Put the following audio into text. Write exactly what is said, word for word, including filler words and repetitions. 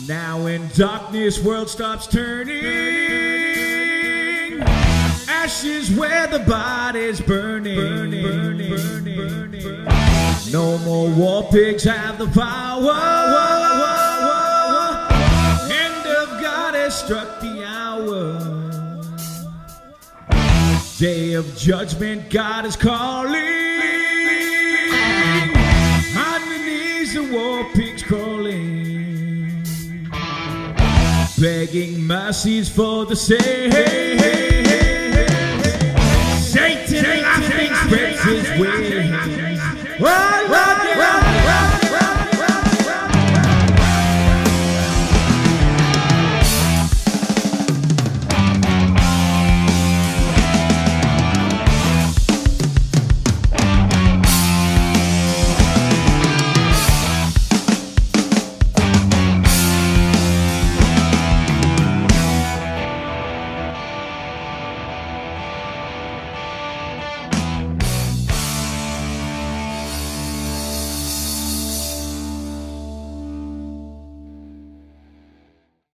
Now in darkness, world stops turning. Ashes where the body's burning. burning, burning, burning, burning. No more war pigs have the power. End of God has struck the hour. Day of judgment, God is calling. On the knees, the war pigs crawling, begging mercies for the saved. Satan laughing spreads his wings. Oh, Lord.